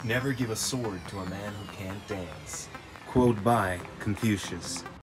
Never give a sword to a man who can't dance. Quote by Confucius.